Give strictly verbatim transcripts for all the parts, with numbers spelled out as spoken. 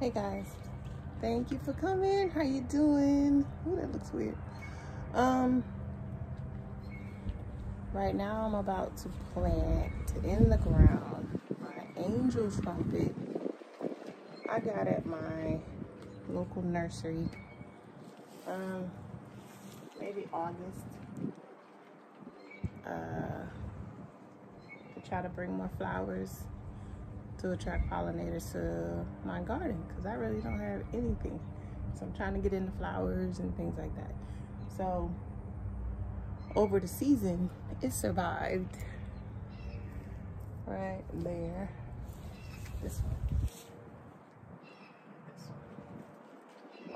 Hey guys, thank you for coming. How you doing? Ooh, that looks weird. Um, right now I'm about to plant in the ground my Angel Trumpet. I got at my local nursery. Um, maybe August. Uh, to try to bring more flowers to attract pollinators to my garden, because I really don't have anything. So I'm trying to get into flowers and things like that. So over the season, it survived right there. This one. This one.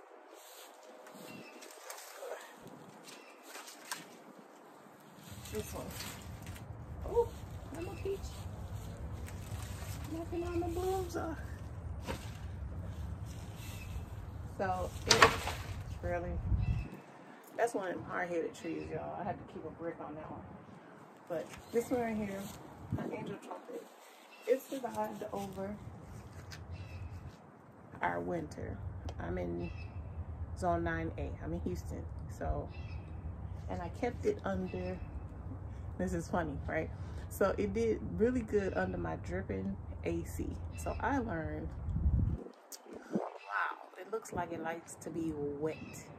This one. Oh, I'm a peach. Knocking on the blooms off. So it's really, that's one of them hard-headed trees, y'all. I had to keep a brick on that one. But this one right here, an Angel Trumpet, it survived over our winter. I'm in zone nine A. I'm in Houston. So, and I kept it under, this is funny, right? So it did really good under my dripping A C. So I learned, wow, it looks like it likes to be wet.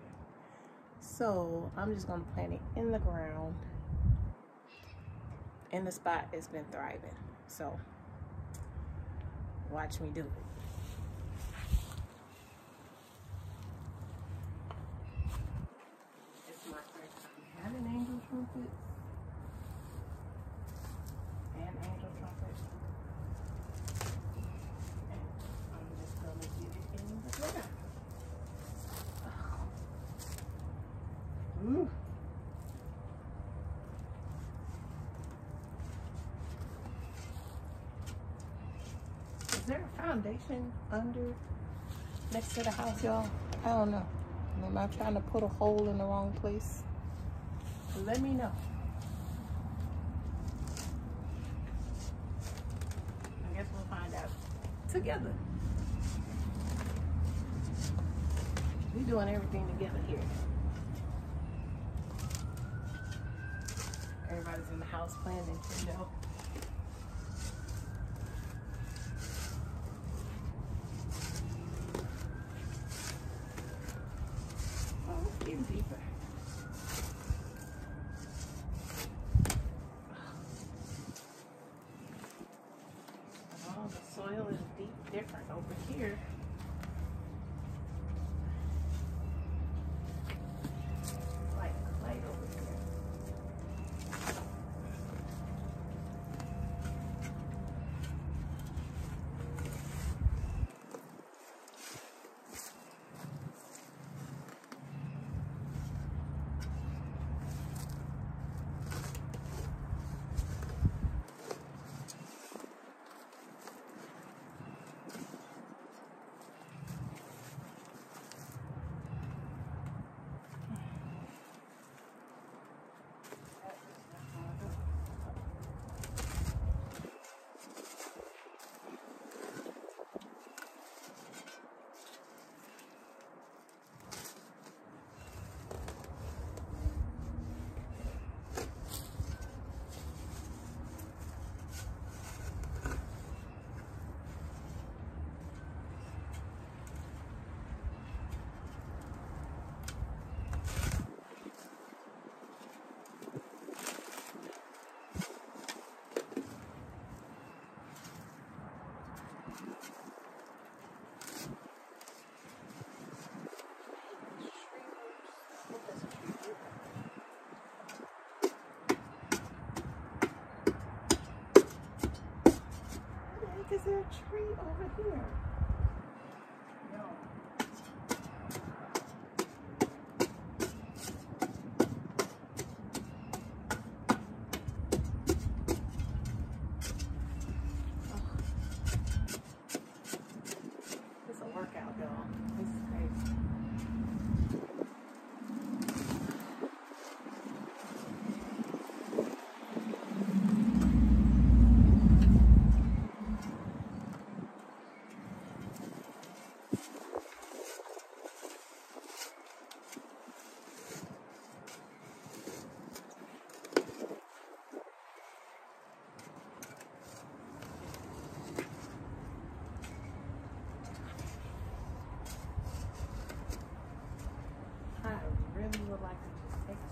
So I'm just gonna plant it in the ground in the spot it's been thriving. So watch me do it. It's my first time having Angel Trumpet. And Angel Trumpet. And I'm just gonna get it in the ground. Ooh. Is there a foundation under next to the house, y'all? I don't know. Am I trying to put a hole in the wrong place? Let me know. I guess we'll find out together. We're doing everything together here. Everybody's in the house playing Nintendo. Oh, it's getting deeper. Oh, the soil is deep different over here. Like clay over here. Is there a tree over here? No. Oh. It's a workout, y'all. This is crazy.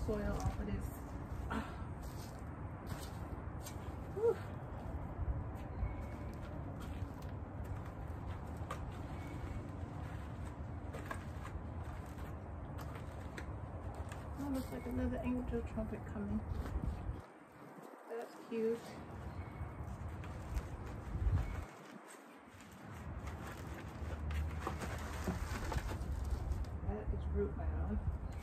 soil off of this. Ah. Whew. Oh, looks like another angel trumpet coming. That's cute. That is root bound.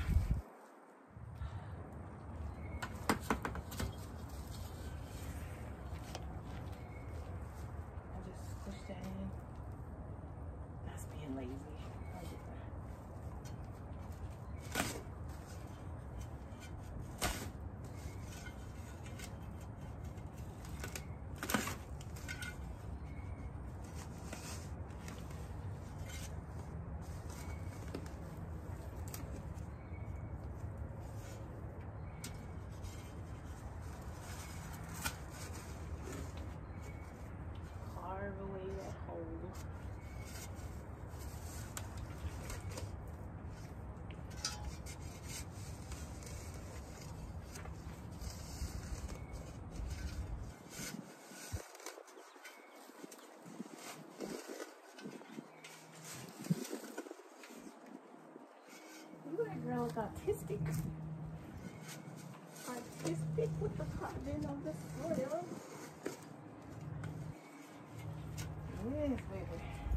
I just pushed that in. That's being lazy. I'll get that. Carve away that hole. That girl is autistic. Artistic with the carving of the soil. Yes, baby.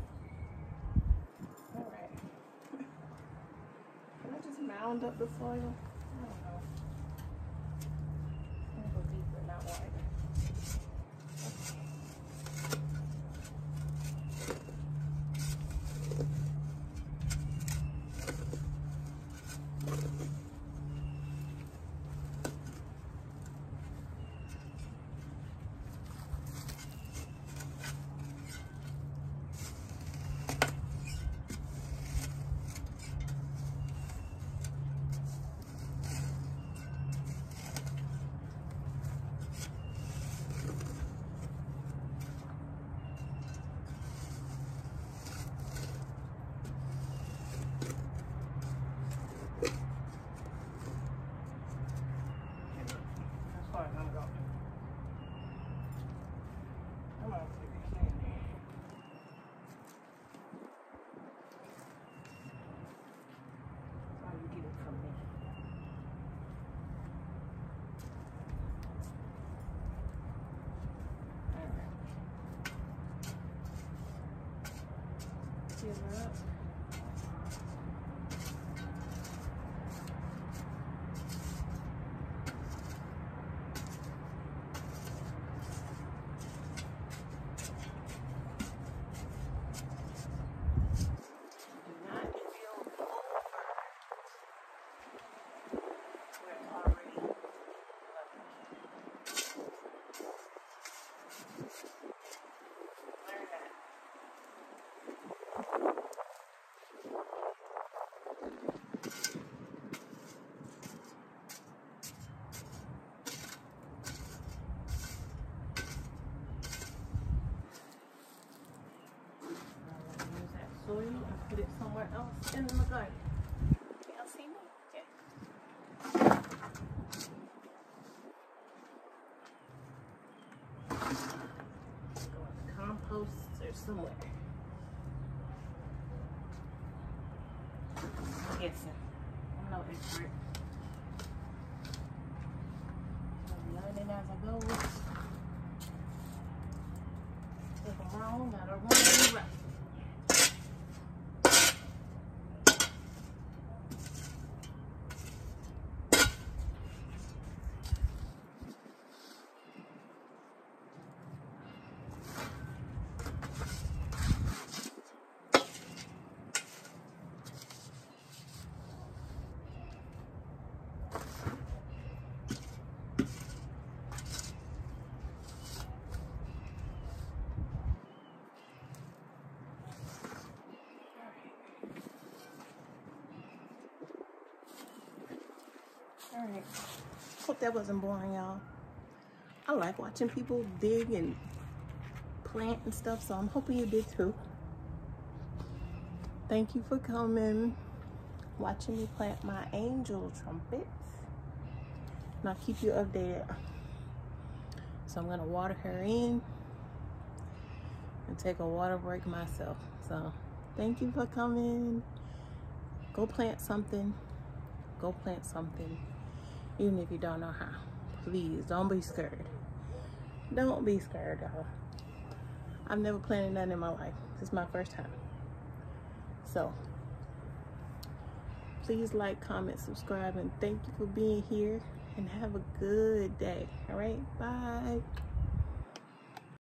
Alright. Can I just mound up the soil? I don't know. I'm gonna go deeper, not wider. Give her up. Soil and put it somewhere else in the garden. Y'all see me? Okay. Go in the compost or somewhere. I'm guessing. I'm no expert. I'm learning as I go. If I'm wrong, I don't want to be right. Alright, hope that wasn't boring, y'all. I like watching people dig and plant and stuff, so I'm hoping you did too. Thank you for coming, watching me plant my angel trumpets. and I'll keep you updated. So I'm gonna water her in and take a water break myself. So thank you for coming. Go plant something. Go plant something, even if you don't know how. Please don't be scared. Don't be scared, y'all. I've never planted nothing in my life. This is my first time. So please like, comment, subscribe, and thank you for being here, and have a good day. All right, bye.